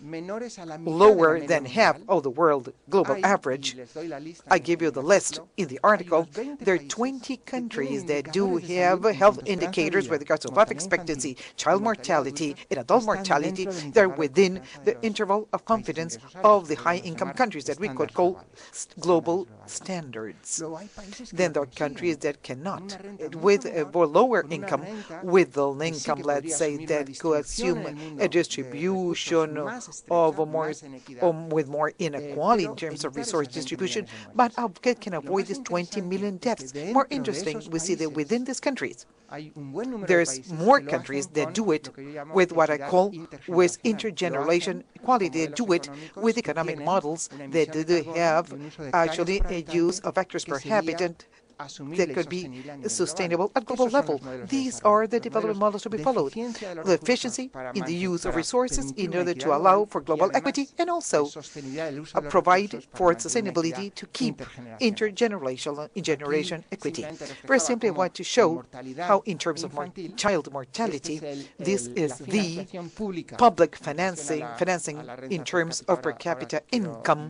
lower than half of the world global average. I give you the list in the article. There are 20 countries that do have health indicators with regards to life expectancy, child mortality, and adult mortality. They're within the interval of confidence of the high-income countries that we could call global standards. Then there are countries that cannot, with a lower income, with the income, let's say, that could assume a distribution of with more inequality in terms of resource distribution, but can avoid these 20 million deaths. More interesting, we see that within these countries, there's more countries that do it with what I call with intergeneration equality. They do it with economic models that do have actually a use of hectares per habitant that could be sustainable at global level. These are the development models to be followed. The efficiency in the use of resources in order to allow for global equity and also provide for sustainability to keep intergeneration equity. Very simply, I want to show how in terms of child mortality, this is the public financing in terms of per capita income.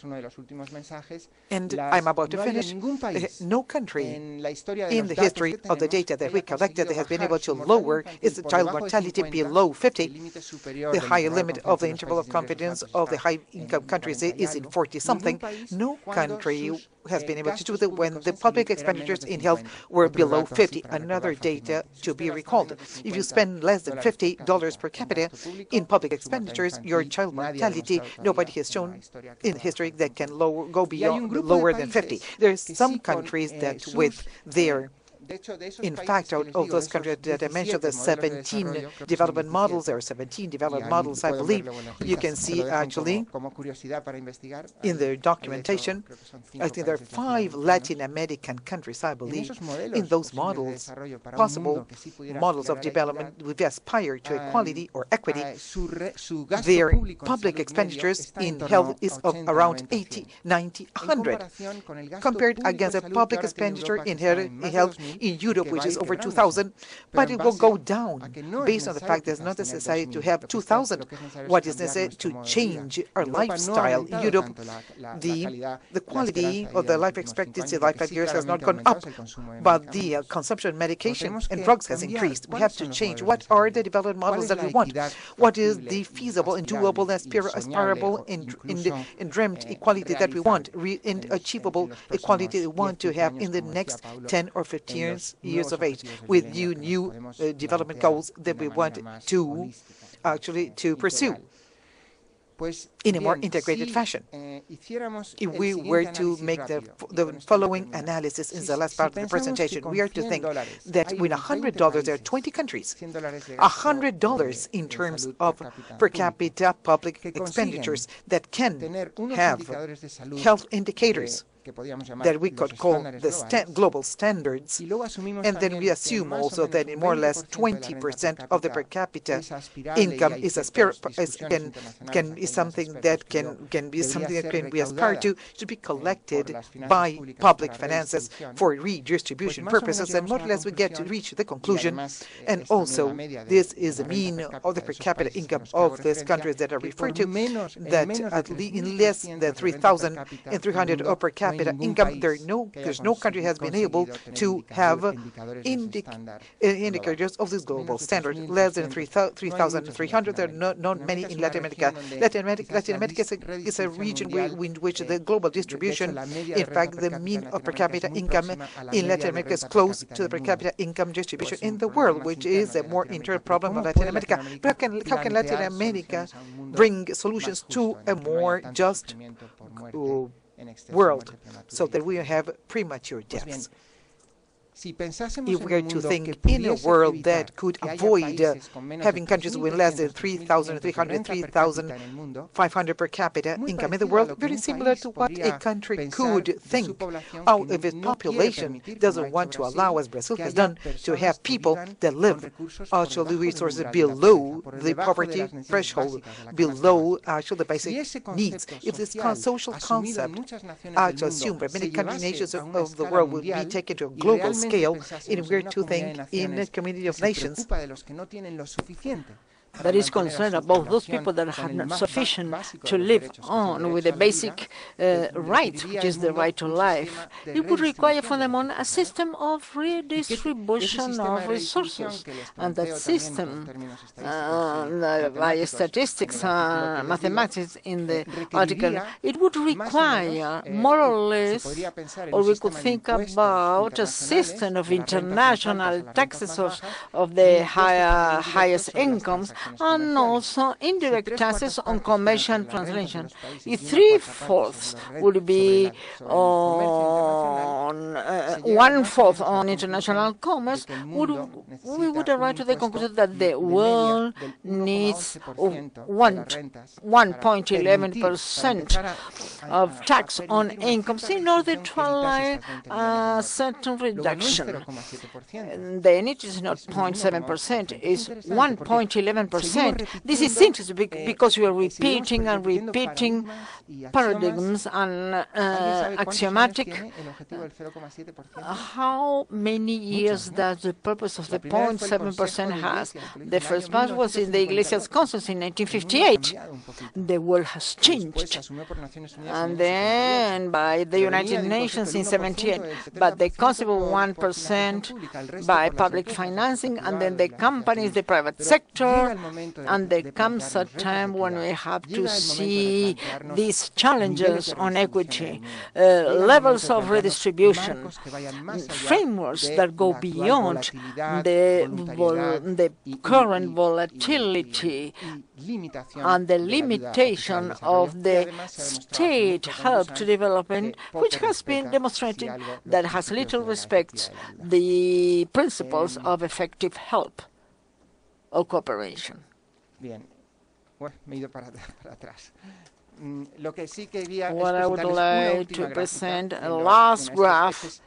And I'm about to finish. No country in the history of the data that we collected that has been able to lower its child mortality below 50. The higher limit of the interval of confidence of the high-income countries is in 40-something. No country has been able to do that when the public expenditures in health were below 50. Another data to be recalled. If you spend less than $50 per capita in public expenditures, your child mortality, nobody has shown in history that can go beyond lower than 50. There's some countries that with their in fact, out of those countries that I mentioned, the 17 development models, there are 17 development models, I believe. You can see actually in their documentation, I think there are 5 Latin American countries, I believe, in those models, possible models of development which aspire to equality or equity. Their public expenditures in health is of around 80, 90, 100, compared against a public expenditure in health in Europe, which is over 2,000, but it will go down based on the fact there's not necessary to have 2,000. What is necessary to change our lifestyle in Europe? The quality of the life expectancy, life 5 years, has not gone up, but the consumption of medication and drugs has increased. We have to change. What are the development models that we want? What is the feasible and doable, aspirable and dreamt equality that we want, and achievable equality we want to have in the next 10 or 15 years of age, with new development goals that we want to actually pursue. in a more integrated fashion. If we were to make the following analysis in the last part of the presentation, we are to think that with $100, there are 20 countries. $100 in terms of per capita public expenditures that can have health indicators that we could call the global standards, and then we assume also that in more or less 20% of the per capita income is something that can be aspired to be collected by public finances for redistribution purposes, and more or less we get to reach the conclusion, and also this is the mean of the per capita income of these countries that are referred to, that in less than 3,300 of per capita income, there's no country has been able to have indicators of this global standard. Less than 3,300, there are not many in Latin America. Latin America is a region in which the global distribution, in fact, the mean of per capita income in Latin America is close to the per capita income distribution in the world, which is a more internal problem of Latin America. But how can Latin America bring solutions to a more just world so that we have premature deaths? If we are to think in a world that could avoid having countries with less than 3,300, 3,500 per capita income in the world, very similar to what a country could think. If its population doesn't want to allow, as Brazil has done, to have people that live actually resources below the poverty threshold, below actually the basic needs. If this social concept to assume that many countries, nations of the world will be taken to a global scale, in we're to think in a community of nations
that is concerned about those people that have not sufficient to live on with a basic right, which is the right to life. It would require from them on a system of redistribution of resources. And that system, by statistics and mathematics in the article, it would require more or less, or we could think about a system of international taxes of the highest incomes, and also indirect taxes on commercial and translation. If 3/4 would be on 1/4 on international commerce, we would arrive to the conclusion that the world needs 1.11% of tax on incomes in order to allow a certain reduction. Then it is not 0.7%, it's 1.11%. This is interesting because we are repeating and repeating paradigms and axiomatic. How many years does the purpose of the 0.7% has? The first part was in the Iglesias Conference in 1958. The world has changed. And then by the United Nations in 1978. But the concept of 1% by public financing, and then the companies, the private sector, and there comes a time when we have to see these challenges on equity, levels of redistribution, frameworks that go beyond the current volatility and the limitation of the state help to development, which has been demonstrated that has little respect the principles of effective help or cooperation.
Bien. Bueno, me he ido para atrás. Lo que sí quería
what I would like to present a last graph.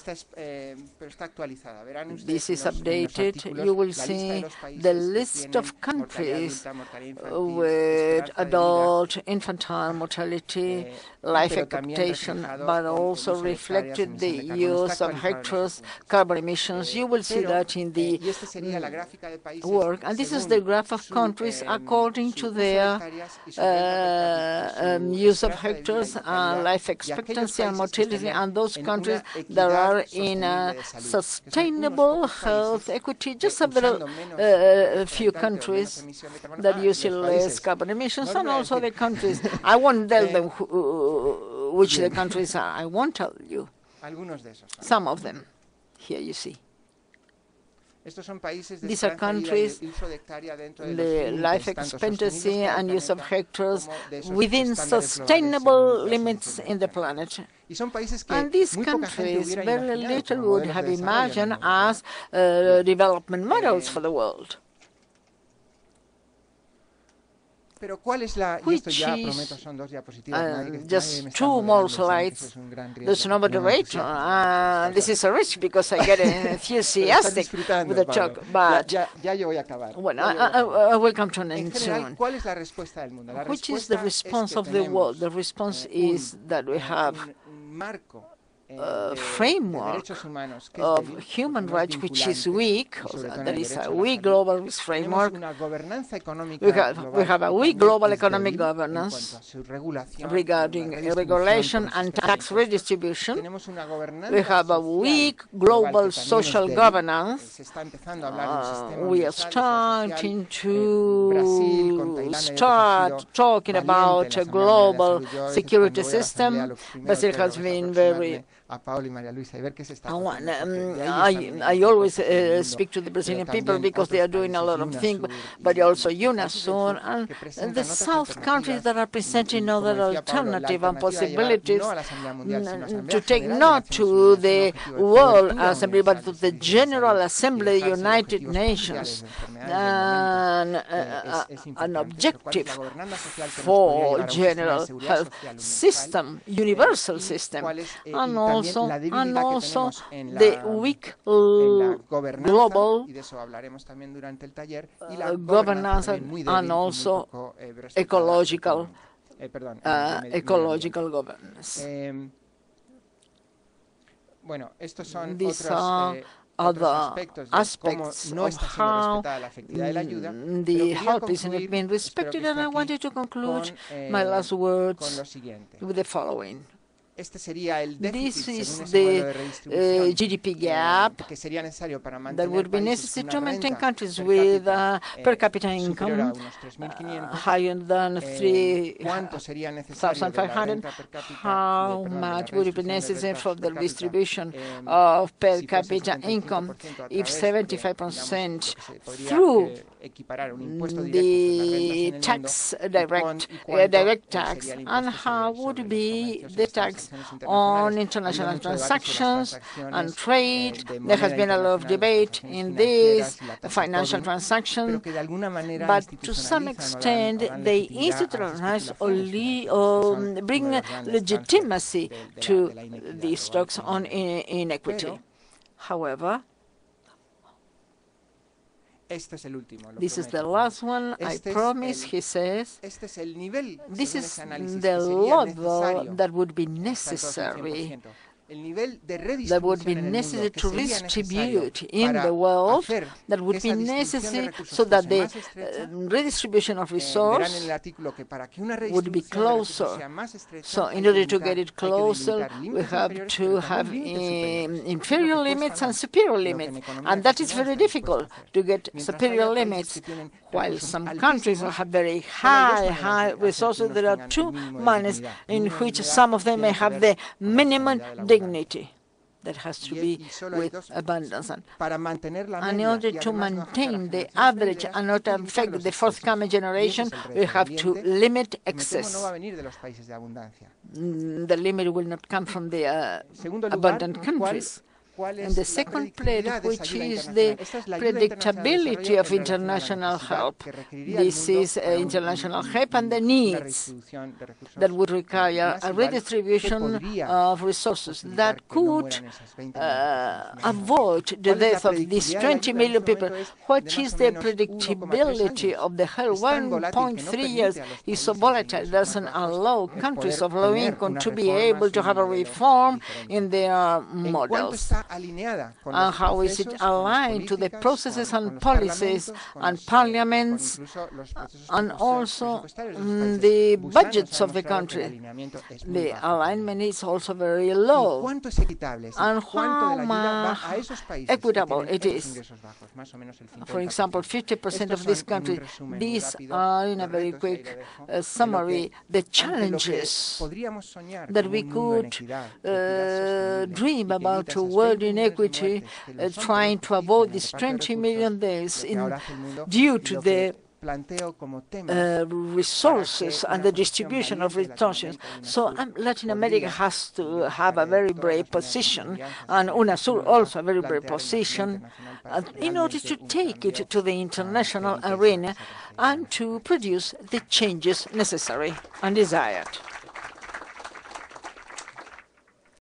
This is updated. You will see the list of countries with adult infantile mortality, life expectation, but also reflected the use of hectares, carbon emissions. You will see that in the work. And this is the graph of countries according to their use of hectares, life expectancy and mortality, and those countries that are in a sustainable health equity, just a few countries that use less carbon emissions, and also the countries. I won't tell them which the countries are. I won't tell you. Some of them. Here you see. These are countries, the life expectancy and use of hectares within sustainable limits in the planet. And these countries very little would have imagined as development models for the world. Which is just 2 more slides. There's no moderator. This is a risk because I get enthusiastic with the talk, but well, I will come to an end soon. Which is the response of the world? The response is that we have framework of human rights which is weak. That is a weak global framework. We have a weak global economic governance regarding regulation and tax redistribution. We have a weak global social governance. We are starting to talking about a global security system. Brazil has been very I always speak to the Brazilian people because they are doing a lot of things, but also UNASUR and the South countries that are presenting other alternative and possibilities to take not to the World Assembly but to the General Assembly, United Nations, and an objective for general health system, universal system, and also the weak global governance and also ecological governance. These are other aspects of how the help is not being respected, and I wanted to conclude my last words with the following. This is the GDP gap that would be necessary to maintain countries with per capita income higher than 3,500. How much would it be necessary for the distribution of per capita income if 75% through the tax, direct tax, and how would be the tax on international transactions and trade? There has been a lot of debate in this financial transaction, but to some extent they institutionalize or bring legitimacy to these talks on inequity. However, this is the last one, I promise, he says. This is the level that would be necessary that would be necessary to redistribute in the world, that would be necessary so that the redistribution of resource would be closer. So in order to get it closer, we have to have inferior limits and superior limits, and that is very difficult to get superior limits. While some countries have very high resources, there are 2 manners in which some of them may have the minimum dignity that has to be with abundance. And in order to maintain the average and not affect the forthcoming generation, we have to limit excess. The limit will not come from the abundant countries. And the second plate, which is the predictability of international help. This is international help and the needs that would require a redistribution of resources that could avoid the death of these 20 million people. What is the predictability of the help? 1.3 years is so volatile. It doesn't allow countries of low income to be able to have a reform in their models. And how is it aligned to the processes and policies and parliaments and also the budgets of the country? The alignment is also very low. And how equitable it is. For example, 50% of these countries, these are, in a very quick summary, the challenges that we could dream about to work world inequity, trying to avoid these 20 million deaths due to the resources and the distribution of resources. So Latin America has to have a very brave position, and UNASUR also a very brave position, in order to take it to the international arena and to produce the changes necessary and desired.